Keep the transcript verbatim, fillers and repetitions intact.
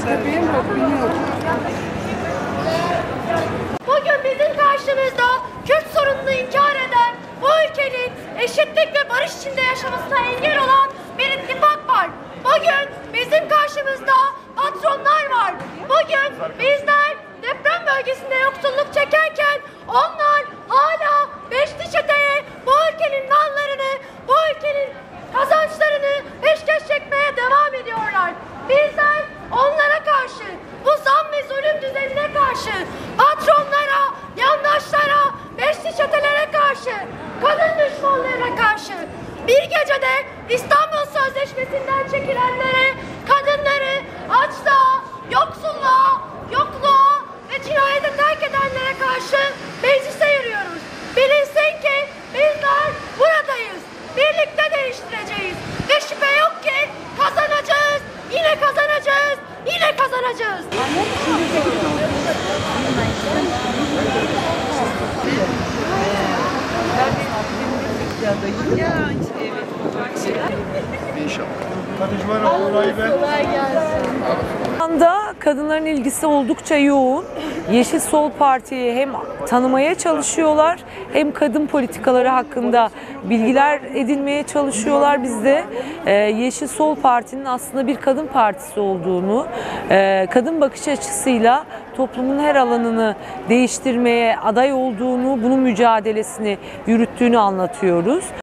Bugün bizim karşımızda Kürt sorununu inkar eden, bu ülkenin eşitlik ve barış içinde yaşamasına engel olan bir ittifak var. Bugün bizim karşımızda patronlar var. Bugün bizler deprem bölgesinde yoksulluk çekerken onlar hala Beşli Çete'ye bu ülkenin mallarını, bu ülkenin kazançlarını peşkeş çekmeye devam ediyorlar. Bizler onlara karşı, bu zam ve zulüm düzenine karşı, patronlara, yandaşlara, Beşli Çetelere karşı, kadın düşmanlarına karşı, bir gecede İstanbul Sözleşmesi'nden çekilenlere, kadınları açlığa, yoksulluğa, yokluğa ve cinayete terk edenlere karşı meclise yürüyoruz. Bilinsin ki bizler buradayız. Birlikte değiştireceğiz. Ve şüphe yok ki kazanacağız. Yine kazanacağız. Yine kazanacağız. Kolay gelsin. Şu anda kadınların ilgisi oldukça yoğun. Yeşil Sol Parti'yi hem tanımaya çalışıyorlar hem kadın politikaları hakkında bilgiler edinmeye çalışıyorlar. Biz de e, Yeşil Sol Parti'nin aslında bir kadın partisi olduğunu, e, kadın bakış açısıyla toplumun her alanını değiştirmeye aday olduğunu, bunun mücadelesini yürüttüğünü anlatıyoruz.